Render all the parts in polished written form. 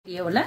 வீடியோவில்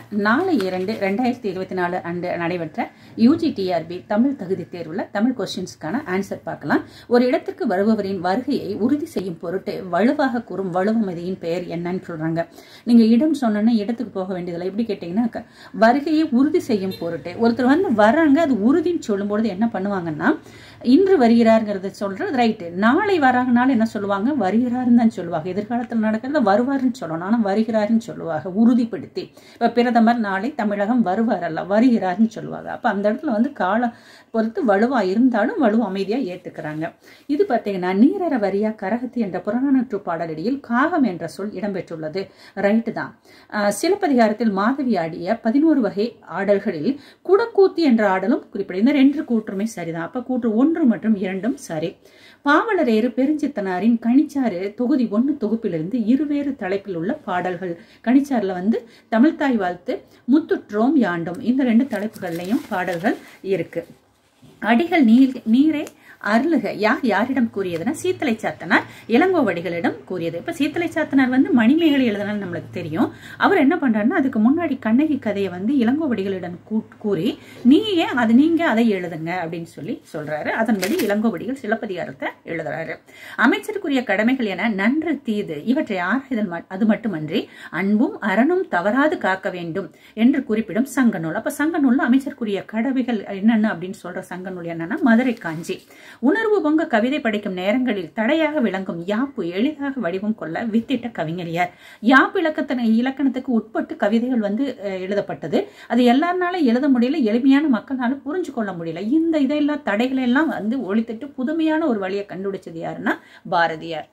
4/2/2024 அன்று நடைபெற்ற UGTRB தமிழ் தகுதி தேர்வில் தமிழ் கொஸ்டின்ஸ்க்கான ஆன்சர் பார்க்கலாம். ஒரு இடத்திற்கு வருபவரின் வருகையை உறுதி செய்யும் பொருட்டு வலுவாக கூறும் வலுவமதியின் பெயர் என்னன்னு சொல்றாங்க. நீங்க இடம் சொன்னா இடத்துக்கு போக வேண்டியதில்லை. எப்படி கேட்டீங்கன்னா, வருகையை உறுதி செய்யும் பொருட்டு ஒருத்தர் வந்து வராங்க, அது உறுதின்னு சொல்லும்பொழுது என்ன பண்ணுவாங்கன்னா, இன்று வருகிறாருங்கிறது சொல்றது ரைட்டு. நாளை வராங்கனால என்ன சொல்லுவாங்க, வருகிறாருன்னு தான் சொல்லுவாங்க. எதிர்காலத்தில் நடக்கிறத வருவாருன்னு சொல்லணும், ஆனால் வருகிறாருன்னு சொல்லுவாங்க உறுதிப்படுத்தி. இப்போ பிரதமர் நாளை தமிழகம் வருவார் அல்ல, வருகிறாருன்னு சொல்லுவாங்க. அப்போ அந்த இடத்துல வந்து காலம் பொறுத்து வலுவா இருந்தாலும் வலு அமைதியா ஏத்துக்கிறாங்க. இது பார்த்தீங்கன்னா, நீரற வரியா கரகத்தி என்ற புறநானூற்று பாடலடியில் காகம் என்ற சொல் இடம்பெற்றுள்ளது. ரைட்டு தான். சிலப்பதிகாரத்தில் மாதவி ஆடிய 11 வகை ஆடல்களில் குடக்கூத்தி என்ற ஆடலும் குறிப்பிட. இந்த 2 கூற்றுமே சரிதான். அப்ப கூற்று 1 மற்றும் 2 சரி. பாவலரேறு பெருஞ்சித்தனாரின் கணிச்சாறு தொகுதி 1 தொகுப்பிலிருந்து இருவேறு தலைப்பில் உள்ள பாடல்கள். கணிச்சாறுல வந்து தமிழ்தாய் வாழ்த்து, முத்துற்றோம் யாண்டும், இந்த 2 தலைப்புகள்லையும் பாடல்கள் இருக்கு. அடிகள் நீரே அருளுக யாரிடம் கூறியதுன்னா, சீத்தலை சாத்தனார் இளங்கோவடிகளிடம் கூறியது. இப்ப சீத்தலை சாத்தனார் வந்து மணிமேகலை எழுதினாலும் நம்மளுக்கு தெரியும். அவர் என்ன பண்றாருன்னா, அதுக்கு முன்னாடி கண்ணகி கதையை வந்து இளங்கோவடிகளிடம் கூறி நீங்க அதை எழுதுங்க அப்படின்னு சொல்லி சொல்றாரு. அதன்படி இளங்கோவடிகள் சிலப்பதிகாரத்தை எழுதுறாரு. அமைச்சருக்குரிய கடமைகள் என நன்று தீது இவற்றை ஆராய்தல் அது மட்டுமன்றி அன்பும் அறனும் தவறாது காக்க வேண்டும் என்று குறிப்பிடும் சங்க நூல். அப்ப சங்க நூல்ல அமைச்சருக்குரிய கடமைகள் என்னென்ன அப்படின்னு சொல்ற சங்க நூல் என்னன்னா, மதுரை காஞ்சி. உணர்வு பொங்க கவிதை படிக்கும் நேரங்களில் தடையாக விளங்கும் யாப்பு எளிதாக வடிவம் கொள்ள வித்திட்ட கவிஞர் யார்? யாப்பு இலக்கணத்துக்கு உட்பட்டு கவிதைகள் வந்து எழுதப்பட்டது. அது எல்லாருனாலும் எழுத முடியல, எளிமையான மக்களால புரிஞ்சு கொள்ள முடியல. இந்த இதெல்லாம் தடைகளை எல்லாம் வந்து ஒழித்துட்டு புதுமையான ஒரு வழியை கண்டுபிடிச்சது யாருன்னா பாரதியார்.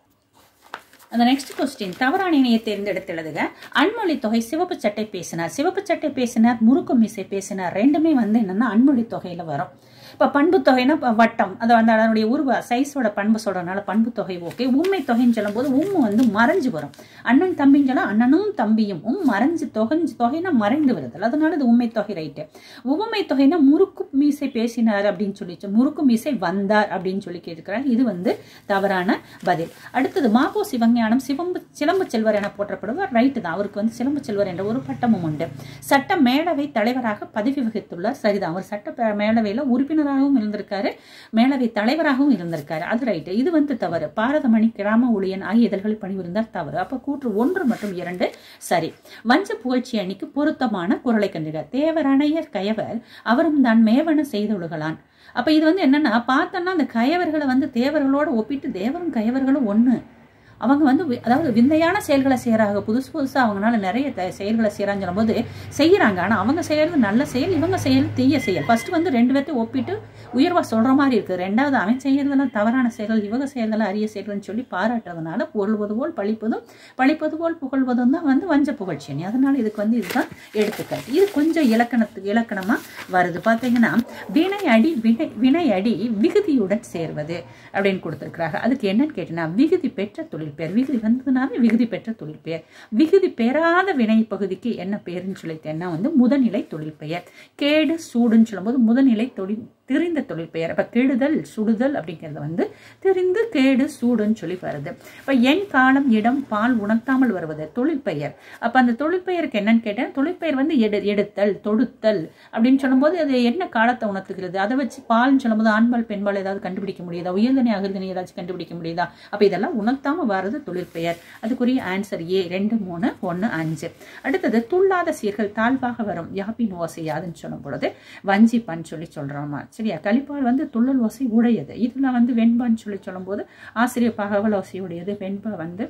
அந்த நெக்ஸ்ட் கொஸ்டின், தவறான இணையை தேர்ந்தெடுத்து எழுதுக. அன்மொழி தொகை சிவப்பு சட்டை பேசினார், சிவப்பு சட்டை பேசினார், முறுக்கு மீசை பேசினார், ரெண்டுமே வந்து என்னன்னா அன்மொழி தொகையில வரும். இப்ப பண்பு தொகைனா வட்டம், அதை வந்து அதனுடைய உருவ சைஸோட பண்பு சொல்றதுனால பண்பு தொகை ஓகே. உண்மை தொகைன்னு சொல்லும் போது வந்து மறைஞ்சு வரும். அண்ணன் தம்பின்னு சொன்னா அண்ணனும் தம்பியும் மறைஞ்சு தொகைனா மறைந்து வருது, அதனால இது உண்மை தொகை ரைட்டு. உவமை தொகைனா முறுக்கு மீசை பேசினார் அப்படின்னு சொல்லிச்சு, முறுக்கு மீசை வந்தார் அப்படின்னு சொல்லி கேட்டுக்கிறாங்க. இது வந்து தவறான பதில். அடுத்தது மாபோ சிவஞானம் சிலம்பு செல்வர் என போற்றப்படுவார். ரைட்டு தான். அவருக்கு வந்து சிலம்பு செல்வர் என்ற ஒரு பட்டமும் உண்டு. சட்ட மேலவை தலைவராக பதவி வகித்துள்ளார். சரிதான். அவர் சட்ட மேலவையில உறுப்பினர் இருந்திருக்காரு, மேலவை தலைவராகவும் இருந்திருக்காரு. அது ரைட்டு. இது வந்து தவறு. பாரதமணி, கிராம ஊழியன் ஆகிய இதழ்களில் பணிபுரிந்தார். தவறு. அப்ப கூற்று 1 மற்றும் 2 சரி. வஞ்ச புகழ்ச்சி அணிக்கு பொருத்தமான குரலை கண்டிருக்கார். தேவரணையர் கயவர் அவரும் தான் மேவன செய்தொழுகலான். அப்ப இது வந்து என்னன்னா, பார்த்தோம்னா அந்த கயவர்களை வந்து தேவர்களோட ஒப்பிட்டு தேவரும் கயவர்களும் ஒண்ணு. அவங்க வந்து அதாவது விந்தையான செயல்களை செய்யறாங்க. புதுசா அவங்களால நிறைய செயல்களை செய்யறான்னு சொல்லும் போது செய்யறாங்க. ஆனா அவங்க செய்யறது நல்ல செயல், இவங்க செயல் தீய செயல். ஃபர்ஸ்ட் வந்து 2 பேர்த்தையும் ஒப்பிட்டு உயர்வா சொல்ற மாதிரி இருக்கு. 2வது அவன் செய்யறதெல்லாம் தவறான செயல்கள், இவங்க செய்யறதெல்லாம் அரிய செயல்கள்னு சொல்லி பாராட்டுறதுனால புகழ்வது போல் பழிப்பது போல் புகழ்வதும் தான் வந்து வஞ்ச புகழ்ச்சி. அதனால இதுக்கு வந்து இதுதான் எடுத்துக்காட்டு. இது கொஞ்சம் இலக்கணமா வருது. பாத்தீங்கன்னா, வினை அடி விகுதியுடன் சேர்வது அப்படின்னு கொடுத்திருக்கிறாங்க. அதுக்கு என்னன்னு கேட்டீங்கன்னா, விகுதி பெற்ற தொழில் பெயர். விகுதி வந்ததுனாவே விகுதி பெற்ற தொழில் பெயர். விகுதி பெறாத வினை பகுதிக்கு என்ன பெயர்னு சொல்லிட்டேன்னா வந்து முதல்நிலை தொழில் பெயர். கேடு சூடுன்னு சொல்லும் போது முதல்நிலை தெரிந்த தொழில் பெயர். அப்ப கெடுதல் சுடுதல் அப்படிங்கிறது வந்து தெரிந்து கேடு சூடுன்னு சொல்லி வருது. இப்ப எண் காலம் இடம் பால் உணர்த்தாமல் வருவது தொழில் பெயர். அப்ப அந்த தொழில் பெயருக்கு என்னன்னு கேட்டேன், தொழிற்பெயர் வந்து எடுத்தல் தொடுத்தல் அப்படின்னு சொல்லும் போது அது என்ன காலத்தை உணர்த்துகிறது. அதை வச்சு பால்னு சொல்லும் போது ஆண்பால் பெண்பால் ஏதாவது கண்டுபிடிக்க முடியுதா, உயர்தனை அகிர்தனை ஏதாச்சும் கண்டுபிடிக்க முடியுதா? அப்ப இதெல்லாம் உணர்த்தாம வர்றது தொழிற்பெயர். அதுக்குரிய ஆன்சர் A 2 3 1 5. அடுத்தது துள்ளாத சீர்கள் தாழ்வாக வரும் யாப்பின் ஓசையாதுன்னு சொல்லும் பொழுது வஞ்சிப்பான்னு சொல்லி சொல்றோமா. சரியா. கலிப்பால் வந்து துள்ளல் ஓசை உடையது. இதுல வந்து வெண்பான்னு சொல்லி சொல்லும் போது ஆசிரியர் பகவல் ஓசை உடையது, வெண்பா வந்து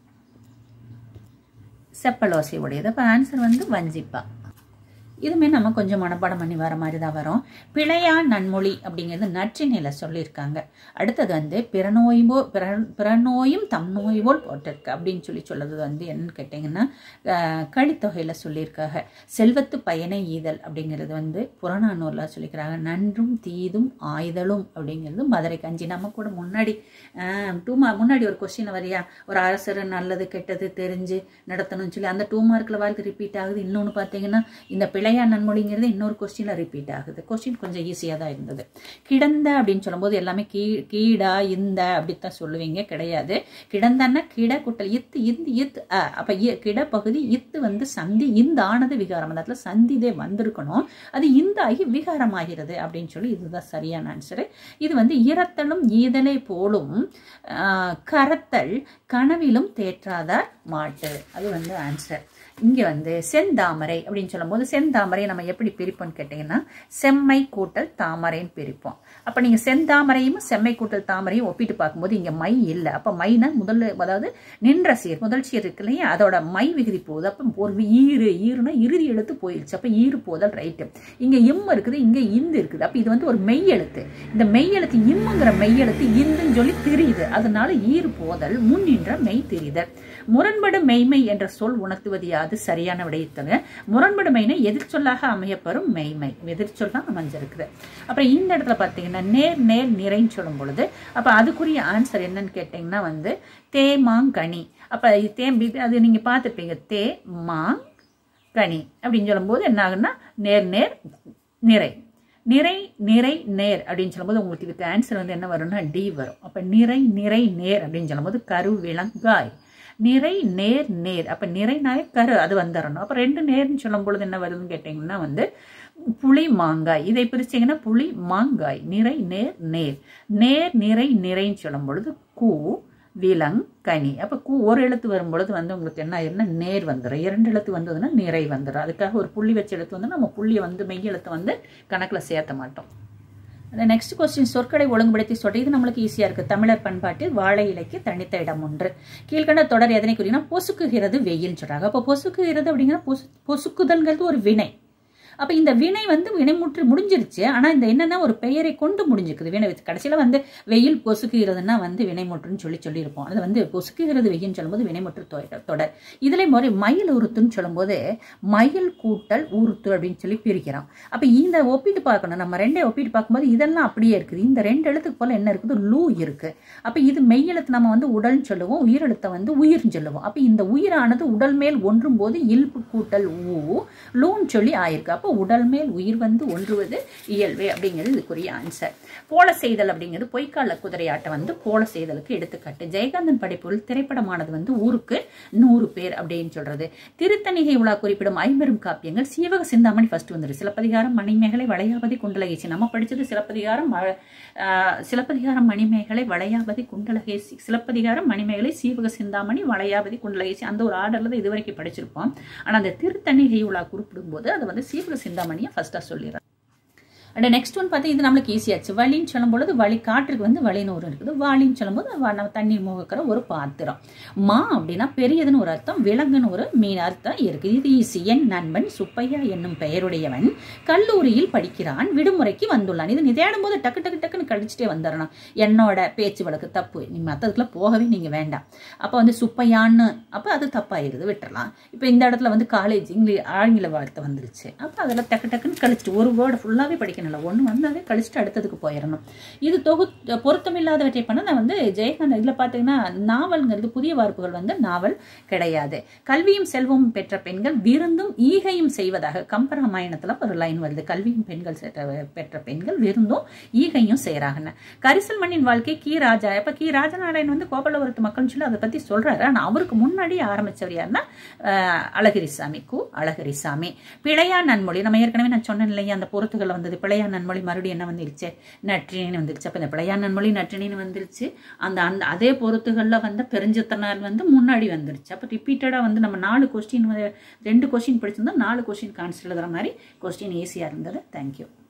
செப்பல் ஓசை உடையது. அப்ப ஆன்சர் வந்து வஞ்சிப்பா. இதுமே நம்ம கொஞ்சம் மனப்பாடம் பண்ணி வர மாதிரி தான் வரும். பிழையா நன்மொழி அப்படிங்கிறது நற்றிணையில சொல்லியிருக்காங்க. அடுத்தது வந்து பிறநோயும் தம் நோய் போல் போட்டிருக்கு அப்படின்னு சொல்றது வந்து என்னன்னு கேட்டீங்கன்னா, கலித்தொகையில சொல்லியிருக்காங்க. செல்வத்து பயனை ஈதல் அப்படிங்கிறது வந்து புறநானூர்ல சொல்லிக்கிறாங்க. நன்றும் தீதும் ஆய்தலும் அப்படிங்கிறது மதுரை காஞ்சி. நம்ம கூட முன்னாடி ஒரு கொஸ்டின் வரையா, ஒரு அரசர் நல்லது கெட்டது தெரிஞ்சு நடத்தணும்னு சொல்லி அந்த 2 மார்க்ல வாழ்க்கை ரிப்பீட் ஆகுது. இன்னொன்னு பாத்தீங்கன்னா, இந்த பிழை பிழையா நன்மொழிங்கிறது இன்னொரு கொஸ்டின்ல ரிப்பீட் ஆகுது. கொஸ்டின் கொஞ்சம் ஈஸியாக தான் இருந்தது. கிடந்த அப்படின்னு சொல்லும்போது எல்லாமே கீடா இந்த அப்படித்தான் சொல்லுவீங்க. கிடையாது. கிடந்தன்னா கிட கூட்டல் இத்து இந்து இத்து அப்ப கிட பகுதி இத்து வந்து சந்தி இந்த ஆனது விகாரம். அந்த இடத்துல சந்திதே வந்திருக்கணும். அது இந்த ஆகி விகாரம் ஆகிறது அப்படின்னு சொல்லி இதுதான் சரியான ஆன்சரு. இது வந்து இரத்தலும் ஈதலை போலும் கரத்தல் கனவிலும் தேற்றாதார் மாட்டு. அது வந்து ஆன்சர். இங்கே வந்து செந்தாமரை அப்படின்னு சொல்லும்போது செந்தாமரை நம்ம எப்படி பிரிப்போம்னு கேட்டிங்கன்னா செம்மை கூட்டல் தாமரைன்னு பிரிப்போம். அப்போ நீங்கள் செந்தாமரையும் செம்மை கூட்டல் தாமரையும் ஒப்பிட்டு பார்க்கும்போது இங்கே மை இல்லை. அப்போ மைனா முதல்ல அதாவது நின்ற சீர் முதல் சீர் இருக்கு இல்லையா, அதோட மை விகுதி போகுது. அப்போ ஒரு ஈருனா இறுதி எழுத்து போயிடுச்சு. அப்போ ஈறு போதல் ரைட்டு. இங்கே இம் இருக்குது, இங்கே இந்து இருக்குது. அப்போ இது வந்து ஒரு மெய் எழுத்து. இந்த மெய் எழுத்து இம்முங்கிற மெய் எழுத்து இந்துன்னு சொல்லி தெரியுது. அதனால ஈறு போதல் முன் நின்ற மெய் தெரியுதல். முரண்படு மெய்மை என்ற சொல் உணர்த்துவது அது சரியான விடையத்தங்க. முரண்படு மெய்மை எதிர்ச்சொல்லாக அமையப்பெறும் மெய்மை எதிர்ச்சொல் தான் அமைஞ்சிருக்குது. அப்புறம் இந்த இடத்துல பார்த்தீங்கன்னா நேர் நேர் நிறைன்னு சொல்லும் பொழுது அப்போ அதுக்குரிய ஆன்சர் என்னன்னு கேட்டிங்கன்னா வந்து தேமாங்கனி. அப்போ அது நீங்கள் பார்த்துருப்பீங்க. தேமாங்கனி அப்படின்னு சொல்லும்போது என்ன ஆகுன்னா நேர் நேர் நிறை நிறை நிறை நேர் அப்படின்னு சொல்லும்போது உங்களுக்கு இதுக்கு ஆன்சர் வந்து என்ன வரும்னா டி வரும். அப்போ நிறை நிறை நேர் அப்படின்னு சொல்லும்போது கருவிலங்காய். நிறை நேர் நேர் அப்போ நிறை நாய கரு அது வந்துடணும். அப்போ ரெண்டு நேர்னு சொல்லும் பொழுது என்ன வருதுன்னு கேட்டிங்கன்னா வந்து புளி மாங்காய். இதை பிரிச்சிங்கன்னா புளி மாங்காய். நிறை நேர் நேர் நேர் நிறை நிறைன்னு சொல்லும் பொழுது கூ விலங்கனி. அப்போ கூ ஒரு எழுத்து வரும்பொழுது வந்து உங்களுக்கு என்ன நேர் வந்துடும். இரண்டு எழுத்து வந்ததுன்னா நிறை வந்துடும். அதுக்காக ஒரு புள்ளி வச்ச எழுத்து வந்து நம்ம புள்ளியை வந்து மெய் எழுத்தை வந்து கணக்கில் சேர்த்த மாட்டோம். நெக்ஸ்ட் கொஸ்டின் சொற்களை ஒழுங்குபடுத்தி சொல்றது. இது நம்மளுக்கு ஈஸியா இருக்கு. தமிழர் பண்பாட்டு வாழை இலைக்கு தனித்த இடம் ஒன்று. கீழ்கண்ட தொடர் எதனை குறினா பொசுக்குகிறது வெயில் சொல்றாங்க. அப்போ பொசுக்குகிறது அப்படிங்கிற பொசுக்குதல்ங்கிறது ஒரு வினை. அப்போ இந்த வினை வந்து வினைமுற்று முடிஞ்சிருச்சு. ஆனால் இந்த என்னன்னா ஒரு பெயரை கொண்டு முடிஞ்சிருக்குது. வினை கடைசியில் வந்து வெயில் பொசுக்குகிறதுனா வந்து வினைமுற்றுன்னு சொல்லியிருப்போம். அது வந்து பொசுக்குகிறது வெயில்னு சொல்லும்போது வினைமுற்று தொடர். இதில் முறை மயில் உருத்துன்னு சொல்லும்போது மயில் கூட்டல் உருத்து அப்படின்னு சொல்லி பிரிக்கிறோம். அப்போ இந்த ஒப்பிட்டு பார்க்கணும். நம்ம ரெண்டே ஒப்பிட்டு பார்க்கும்போது இதெல்லாம் அப்படியே இருக்குது. இந்த ரெண்டு எழுத்துக்கு போல என்ன இருக்குது லூ இருக்கு. அப்போ இது மெய் எழுத்து நம்ம வந்து உடல்னு சொல்லுவோம், உயிரெழுத்தை வந்து உயிர்னு சொல்லுவோம். அப்போ இந்த உயிரானது உடல் மேல் ஒன்றும் போது இல்பு கூட்டல் ஊ லூன்னு சொல்லி ஆயிருக்கு. உடல் மேல் உயிர் வந்து ஒன்றுவது இயல்பே அப்படிங்கிறது இதுக்குரிய ஆன்சர். போல செய்தல் அப்படிங்கிறது பொய்க்கால குதிரையாட்டை வந்து போல செய்தலுக்கு எடுத்துக்காட்டு. ஜெயகாந்தன் படைப்புகள் திரைப்படமானது வந்து ஊருக்கு 100 பேர் அப்படின்னு சொல்றது. திருத்தணிகை உலா குறிப்பிடும் ஐம்பெரும் காப்பியங்கள் சீவக சிந்தாமணி ஃபர்ஸ்ட் வந்துரு. சிலப்பதிகாரம் மணிமேகலை வளையாபதி குண்டலகேசி. நம்ம படிச்சது சிலப்பதிகாரம் மணிமேகலை வளையாபதி குண்டலகேசி. சிலப்பதிகாரம் மணிமேகலை சீவக சிந்தாமணி வளையாபதி குண்டலகேசி அந்த ஒரு ஆர்டர்ல தான் இதுவரைக்கும் படிச்சிருப்போம். ஆனா அந்த திருத்தணிகை உலா குறிப்பிடும் போது அது வந்து சீவக சிந்தாமணியை ஃபர்ஸ்டா சொல்லிடுறேன். அண்ட் நெக்ஸ்ட் ஒன் பார்த்தா இது நம்மளுக்கு ஈஸியாச்சு. வலின்னு சொல்லும்போது வலி காற்றுக்கு வந்து வலின்னு ஒரு இருக்குது. வாளின்னு சொல்லும்போது நம்ம தண்ணீர் முகக்கிற ஒரு பாத்திரம். மா அப்படின்னா பெரியதுன்னு ஒரு அர்த்தம், விலங்குன்னு ஒரு மீன் அர்த்தம் இருக்குது. இது ஈஸி. என் நண்பன் சுப்பையா என்னும் பெயருடையவன் கல்லூரியில் படிக்கிறான், விடுமுறைக்கு வந்துள்ளான். இது நீ தேடும் போது டக்கு டக்கு டக்குன்னு கழிச்சுட்டே வந்துடணும். என்னோட பேச்சு வழக்கு தப்பு, நீ மற்றதுக்குள்ள போகவே நீங்க வேண்டாம். அப்போ வந்து சுப்பையான்னு அப்போ அது தப்பாயிருது, விட்டுறலாம். இப்போ இந்த இடத்துல வந்து காலேஜ் ஆங்கில வார்த்தை வந்துருச்சு. அப்போ அதெல்லாம் டக்கு டக்குன்னு கழிச்சிட்டு ஒரு வேர்டு ஃபுல்லாகவே படிக்கணும். ஒன்று வந்தாவே கழிச்சுட்டு அடுத்ததுக்கு போயிடணும். இது பொருத்தமில்லாதவற்றை பண்ண நான் வந்து ஜெயகாந்தன் இதில் பார்த்தீங்கன்னா நாவல்ங்கிறது புதிய வார்ப்புகள் வந்து நாவல் கிடையாது. கல்வியும் செல்வமும் பெற்ற பெண்கள் விருந்தும் ஈகையும் செய்வதாக கம்பராமாயணத்தில் ஒரு லைன் வருது. கல்வியும் பெண்கள் பெற்ற பெண்கள் விருந்தும் ஈகையும் செய்யறாங்கன்னு. கரிசல் மண்ணின் வாழ்க்கை கி ராஜா. இப்ப கி ராஜநாராயணன் வந்து கோபாலபுரத்து மக்கள்னு சொல்லி அதை பத்தி சொல்றாரு. ஆனா அவருக்கு முன்னாடி ஆரம்பிச்சவர் யாருன்னா அழகிரிசாமி, அழகிரிசாமி. பிழையா நன்மொழி நம்ம ஏற்கனவே நான் சொன்னேன் இல்லையா, அந்த பொறுத்துகள் வந்தது. பிழையா நன்மொழி மறுபடியும் என்ன வந்துருச்சு, நற்றினின்னு வந்துருச்சு. அப்ப இந்த பிழையா நன்மொழி நற்றினின்னு வந்துருச்சு. அந்த அதே பொறுத்துகள்ல வந்து பெருஞ்சித்தனார் வந்து முன்னாடி வந்துருச்சு. அப்ப ரிப்பீட்டடா வந்து நம்ம 4 கொஸ்டின் 2 கொஸ்டின் படிச்சிருந்தா 4 கொஸ்டின் ஆன்சர் எழுதுற மாதிரி கொஸ்டின் ஈஸியா இருந்தது. தேங்க்யூ.